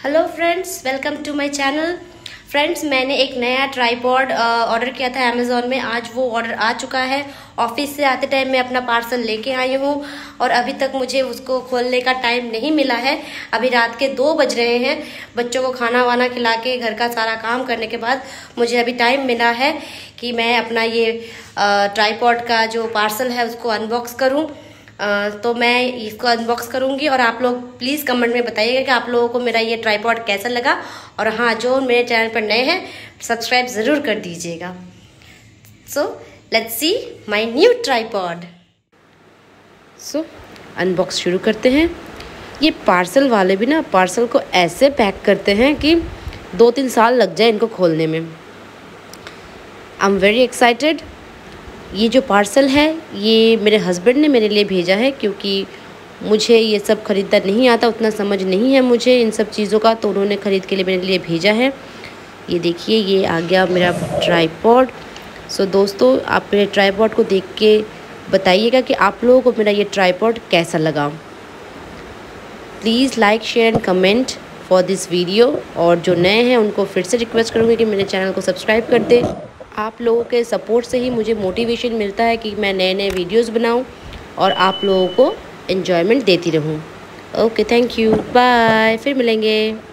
Hello friends, welcome to my channel. Friends, मैंने एक नया ट्राइपॉड ऑर्डर किया था अमेज़ॉन में। आज वो ऑर्डर आ चुका है। ऑफिस से आते टाइम मैं अपना पार्सल लेके आई हूँ और अभी तक मुझे उसको खोलने का टाइम नहीं मिला है। अभी रात के 2 बज रहे हैं। बच्चों को खाना वाना खिला के घर का सारा काम करने के बाद मुझे अभी टाइम मिला है कि मैं अपना ये ट्राइपॉड का जो पार्सल है उसको अनबॉक्स करूँ। तो मैं इसको अनबॉक्स करूंगी और आप लोग प्लीज़ कमेंट में बताइएगा कि आप लोगों को मेरा ये ट्राइपॉड कैसा लगा। और हाँ, जो मेरे चैनल पर नए हैं सब्सक्राइब ज़रूर कर दीजिएगा। So let's see my new tripod. So unbox शुरू करते हैं। ये पार्सल वाले भी ना पार्सल को ऐसे पैक करते हैं कि 2-3 साल लग जाए इनको खोलने में। I am very excited. ये जो पार्सल है ये मेरे हस्बैंड ने मेरे लिए भेजा है, क्योंकि मुझे ये सब ख़रीदना नहीं आता, उतना समझ नहीं है मुझे इन सब चीज़ों का, तो उन्होंने ख़रीद के लिए मेरे लिए भेजा है। ये देखिए, ये आ गया मेरा ट्राइपॉड। सो दोस्तों, आप मेरे ट्राइपॉड को देख के बताइएगा कि आप लोगों को मेरा ये ट्राइपॉड कैसा लगा। Please like, share and comment for this video. और जो नए हैं उनको फिर से रिक्वेस्ट करूँगी कि मेरे चैनल को सब्सक्राइब कर दें। आप लोगों के सपोर्ट से ही मुझे मोटिवेशन मिलता है कि मैं नए नए वीडियोस बनाऊं और आप लोगों को एंजॉयमेंट देती रहूं। ओके, थैंक यू, बाय, फिर मिलेंगे।